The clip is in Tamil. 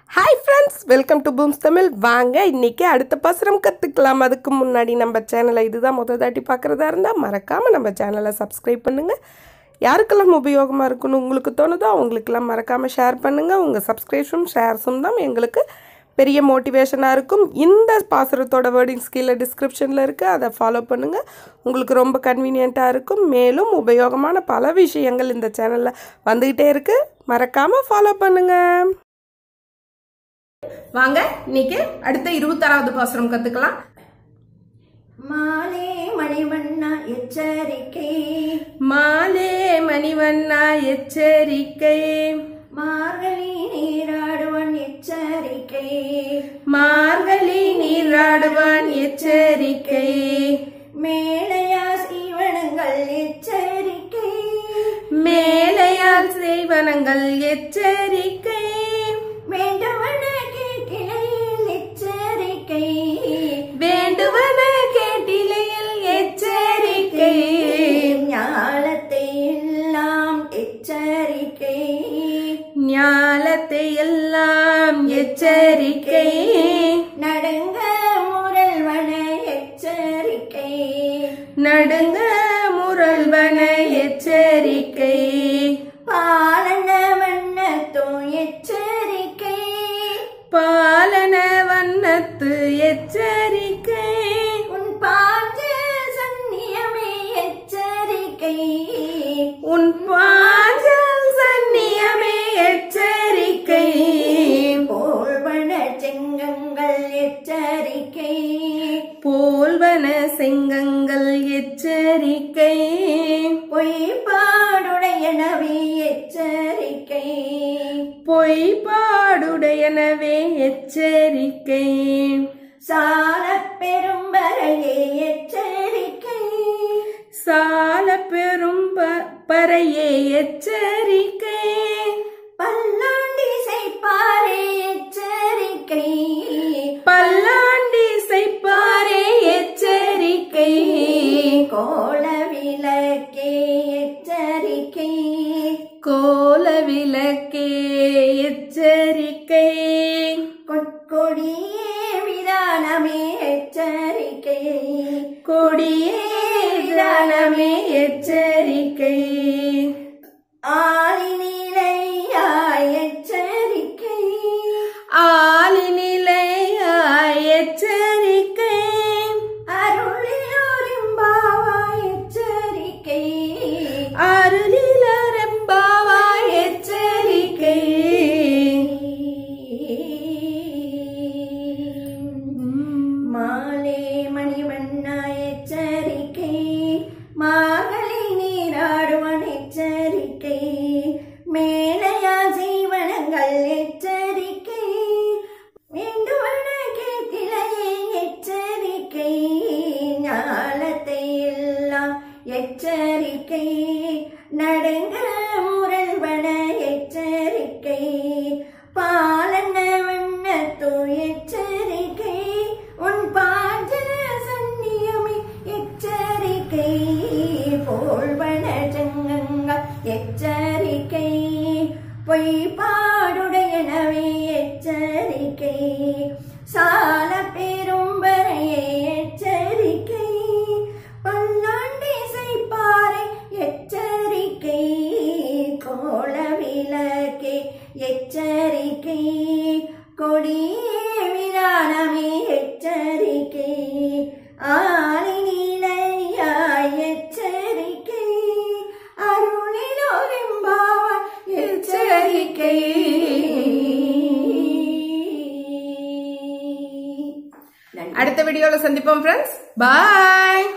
hi friends welcome to Booms Tamil வாங்க இன்னைக்கு அடுத்த பாசரம் கத்துக்கலாம் அதுக்கு முன்னாடி நம்ம சேனலை இதுதான் முதல் தாட்டி பார்க்கறதா இருந்தா மறக்காம நம்ம சேனலை சப்ஸ்கிரைப் பண்ணுங்க யாருக்கெல்லாம் உபயோகமா இருக்குன்னு உங்களுக்கு தோணுதோ அவங்களுக்கெல்லாம் மறக்காம ஷேர் பண்ணுங்க உங்க சப்ஸ்கிரிப்ஷன் ஷேர்ஸும் தான் எங்களுக்கு பெரிய மோட்டிவேஷனா இருக்கும் இந்த பாசரத்தோட வேர்டிங்ஸ் கீழ டிஸ்கிரிப்ஷன்ல இருக்கு அதை ஃபாலோ பண்ணுங்க உங்களுக்கு ரொம்ப கன்வீனியன்ட்டா இருக்கும் மேலும் உபயோகமான பல விஷயங்கள் இந்த சேனல்ல வந்துட்டே இருக்கு மறக்காம ஃபாலோ பண்ணுங்க வாங்க இன்னைக்கு அடுத்த 26வது பாசரம் கத்துக்கலாம் மாலே மணிவண்ணா எச்சரிக்கை மாலே மணிவண்ணா எச்சரிக்கை மார்கழி நீராடுவான் எச்சரிக்கை மார்கழி நீராடுவான் எச்சரிக்கை மேலையா சீவனங்கள் எச்சரிக்கை மேலையால் செய்வனங்கள் எச்சரிக்கை வேண்டுவன கேட்டிலையில் எச்சரிக்கை வேண்டுவன கேட்டிலையில் எச்சரிக்கை ஞாலத்தை எல்லாம் எச்சரிக்கை ஞாலத்தை எல்லாம் எச்சரிக்கை நடுங்க முரல்வன எச்சரிக்கை நடுங்க முரல்வன எச்சரிக்கை பாலன வண்ணத்தோ எச்சரிக்கை பாலன வண்ணத்து எச்சரிக்கை உன் பாஞ்ச சந்நியமே எச்சரிக்கை உன் பாஞ்சல் சந்நியமே எச்சரிக்கை போல்வன செங்கங்கள் எச்சரிக்கை போல்வன செங்கங்கள் எச்சரிக்கை பொய்பாடுடையனவே எச்சரிக்கை பொய்பாடுடையனவே எச்சரிக்கை சால பெரும்பறையே எச்சரிக்கை சால பெரும் பறையே எச்சரிக்கை பல்லாண்டி செய்ப்பாரே எச்சரிக்கை பல்லாண்டி செய்ப்பாரே எச்சரிக்கை கோல விளக்கே எச்சரிக்கை கோல விளக்கே எச்சரிக்கை கொடியே விதானமே எச்சரிக்கை கொடியே விதானமே எச்சரிக்கை ஆலிநிலையாய் எச்சரிக்கை ஆலிநிலையாய் எச்சரிக்கை அருளிலோரிம்பாவாய் எச்சரிக்கை அருளிலரெம்பாவாய் எச்சரிக்கை மாலே மணிவண்ணா எச்சரிக்கை மார்கழி நீராடுவன் எச்சரிக்கை மேலையா ஜீவனங்கள் எச்சரிக்கை வேண்டுவன கேட்டிலையே எச்சரிக்கை ஞாலத்தை எல்லாம் எச்சரிக்கை நடுங்க முரல்வன எச்சரிக்கை பாலன வண்ணத்தோ எச்சரிக்கை உன் பாஞ்ச சந்நியமே எச்சரிக்கை போல்வன செங்கங்கள் எச்சரிக்கை பொய்பாடுடையனவே எச்சரிக்கை சால பெரும்பறையே எச்சரிக்கை பல்லாண்டி செய்ப்பாரை எச்சரிக்கை கோல விளக்கே எச்சரிக்கை கொடியே விதானமே எச்சரிக்கை ஆலிநிலையாய் எச்சரிக்கை அருளிலோரிம்பாவாய் எச்சரிக்கை அடுத்த வீடியோல சந்திப்போம் ஃப்ரெண்ட்ஸ் பாய்